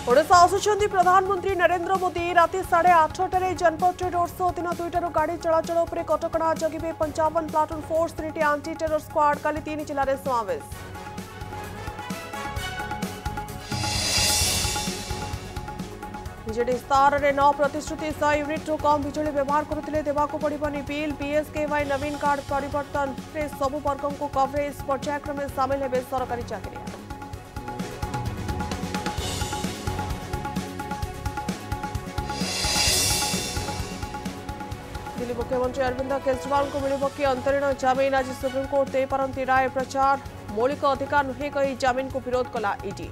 ओडिशा आसुचंदी प्रधानमंत्री नरेंद्र मोदी राति 8:30 जनपद रोड शो दिन 2टारू गाड़ी चलाचल उपर कटकणा जगिबे 55 प्लाटून फोर्स 3टी आंटी टेरर स्क्वाड काली 3 जिले में समावेश। विजेडी स्तार में 9 प्रतिश्रुति 100 यूनिट रु कम बिजुली व्यवहार करते देवाक पड़ोनी बिल बीएसकेवाई नवीन कार्ड परिवर्तन में सबु वर्गों को कवरेज पर्यायक्रमे सामिल हेबे सरकारी चाकरिया। दिल्ली मुख्यमंत्री अरविंद केजरीवाल को मिलिब कि अंतरीण जमीन आज सुप्रीमकोर्ट दे पारंती राय प्रचार मौलिक अधिकार नुहे कही जमीन को विरोध कला ईडी।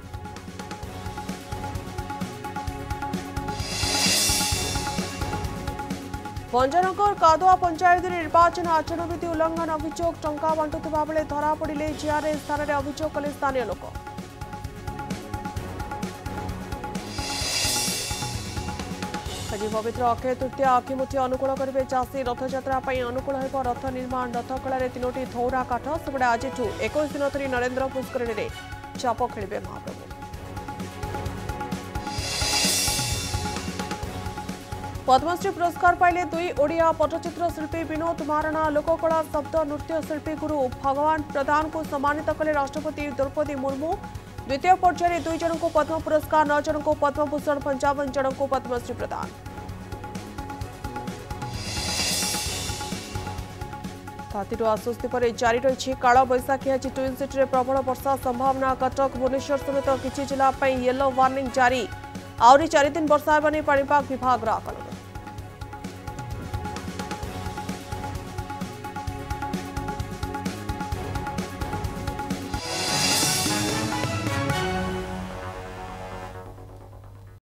भंजनगर कादुआ पंचायत निर्वाचन आचरण विधि उल्लंघन अभियोग टंका बांटुवा बेले धरा पड़े जीआरएस स्थान में अभियोग कले स्थानीय लोक। आज पवित्र अक्षय तृतीया अखिमुठी अनुकूल करेंगे चाषी रथयात्रा अनुकूल हो रथ निर्माण रथकला 3टी धौरा काठ सेपटे आज 21 दिन धरी नरेंद्र पुष्करणी में चाप खेलिबे महाप्रभु। पद्मश्री पुरस्कार पाइले 2 ओडिया पट्टचित्र शिल्पी विनोद महाराणा लोककला शब्द नृत्य शिल्पी गुरु भगवान प्रधान को सम्मानित कले राष्ट्रपति द्रौपदी मुर्मू। द्वितीय पर्याय 2 जन को पद्म पुरस्कार 9 जन को पद्मभूषण 55 जन को पद्मश्री प्रदान। तातीर आश्वस्ति पर जारी रही काल बैशाखी आज ट्विन सिटी में प्रबल वर्षा संभावना कटक भुवनेश्वर समेत किछि जिला येलो वार्निंग जारी। आहरी 4 दिन वर्षा हेबानी पाणीपाग विभाग आकलन।